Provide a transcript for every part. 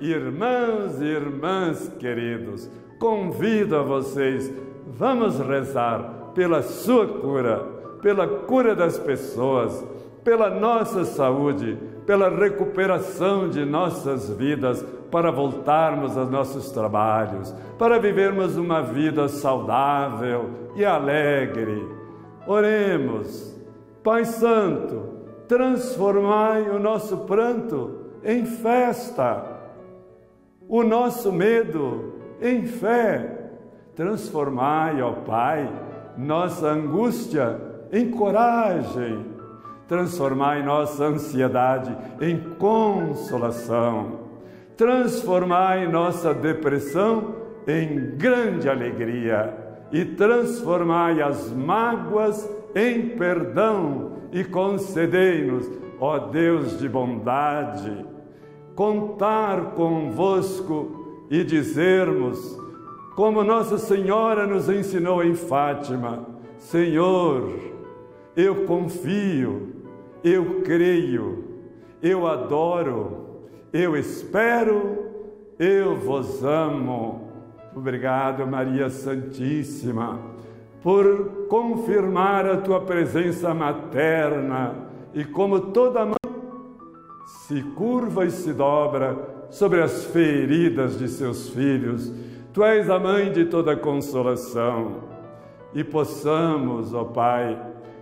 irmãos e irmãs queridos, convido a vocês, vamos rezar pela sua cura, pela cura das pessoas, pela nossa saúde, pela recuperação de nossas vidas, para voltarmos aos nossos trabalhos, para vivermos uma vida saudável e alegre. Oremos. Pai Santo, transformai o nosso pranto em festa, o nosso medo em fé. Transformai, ó Pai, nossa angústia em coragem. Transformai nossa ansiedade em consolação. Transformai nossa depressão em grande alegria e transformai as mágoas em perdão e concedei-nos, ó Deus de bondade, contar convosco e dizermos, como Nossa Senhora nos ensinou em Fátima: Senhor, eu confio, eu creio, eu adoro, eu espero, eu vos amo. Obrigado, Maria Santíssima, por confirmar a tua presença materna e como toda mãe se curva e se dobra sobre as feridas de seus filhos. Tu és a mãe de toda consolação e possamos, ó Pai,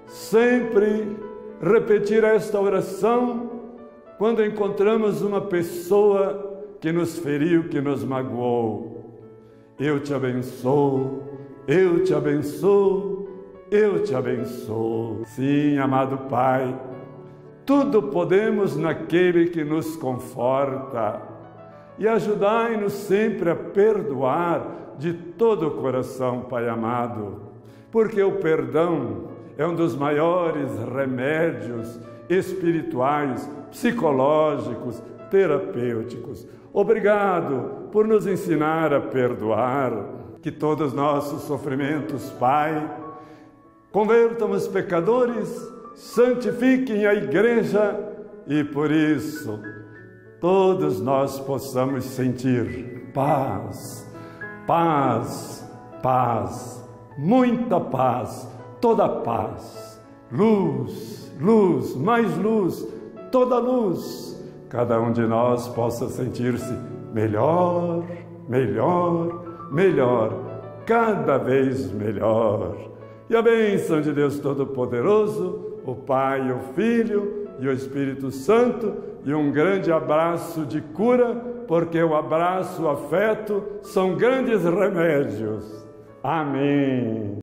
sempre repetir esta oração quando encontramos uma pessoa que nos feriu, que nos magoou. Eu te abençoo, eu te abençoo, eu te abençoo. Sim, amado Pai, tudo podemos naquele que nos conforta. E ajudai-nos sempre a perdoar de todo o coração, Pai amado, porque o perdão é um dos maiores remédios espirituais, psicológicos, terapêuticos. Obrigado por nos ensinar a perdoar, que todos os nossos sofrimentos, Pai, convertam os pecadores, santifiquem a Igreja e, por isso, todos nós possamos sentir paz, paz, paz, muita paz, toda paz, luz, luz, mais luz, toda luz. Cada um de nós possa sentir-se melhor, melhor, melhor, cada vez melhor. E a bênção de Deus Todo-Poderoso, o Pai, o Filho e o Espírito Santo, e um grande abraço de cura, porque o abraço, o afeto são grandes remédios. Amém.